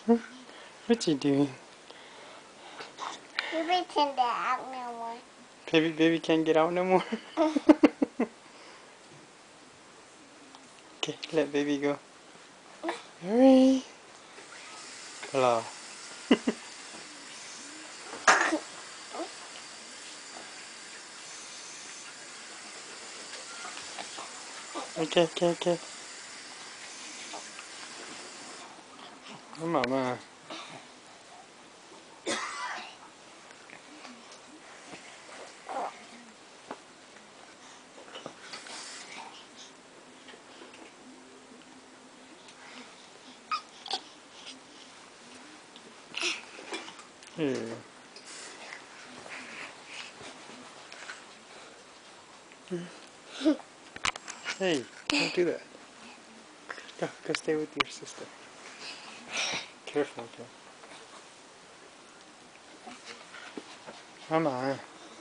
What you doing? Baby can't get out no more. Baby can't get out no more? Okay, let baby go. Hurry! Hello. Okay. Mama. Here. Hey, don't do that. Go stay with your sister. Careful, okay. Mama.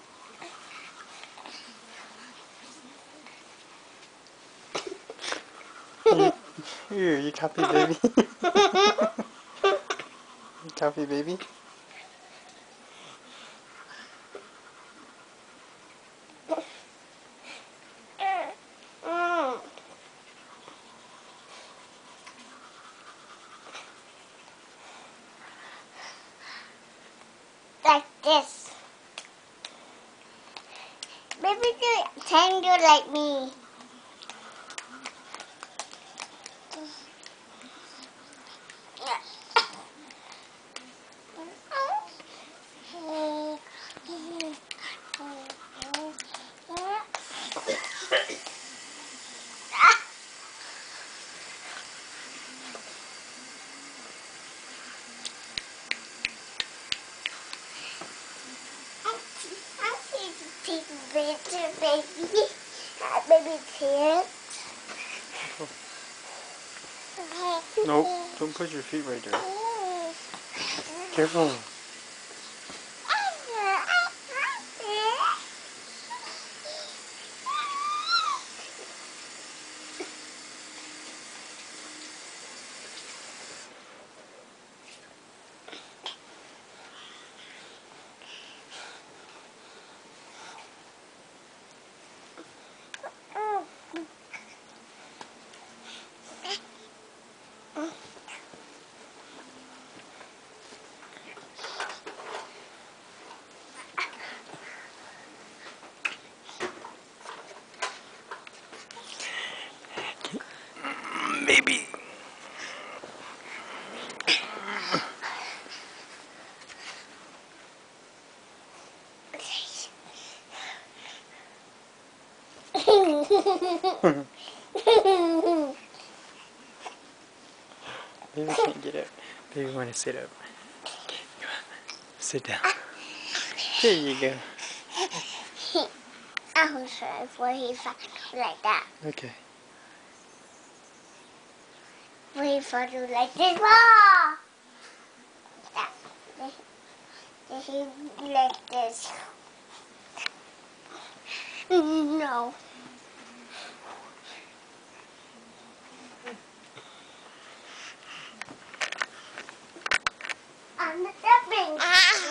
Here, you copy baby. You copy baby. Like this. Baby can do like me. Baby can't. Nope, don't put your feet right there. Careful. Baby. Baby can't get up. Baby want to sit up. Okay, come on. Sit down. There you go. I was sure before he fell like that. Okay. Before he fell like this. Oh! Then he like this. No. I'm not stepping.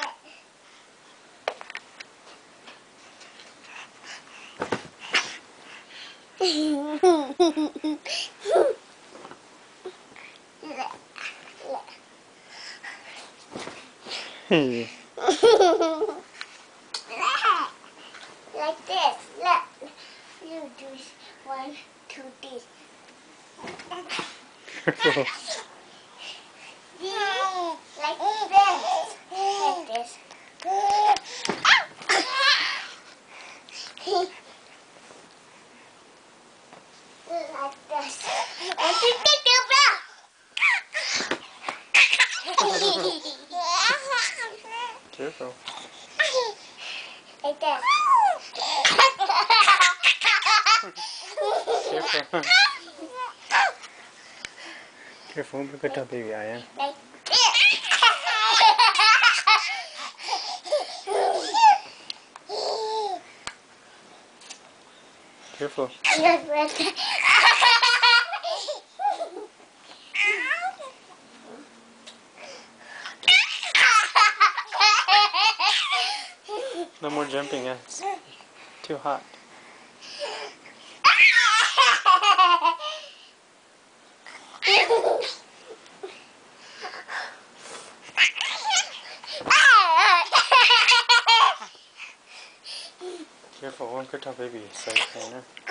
Hey. Like this. Look. You do 1, 2, 3. Careful. Like this. Like this. Like this. Careful. Like this. Careful. Careful, look at baby Ayan. Like this. Careful. No more jumping, it's too hot. Careful, one could tell baby, so you know.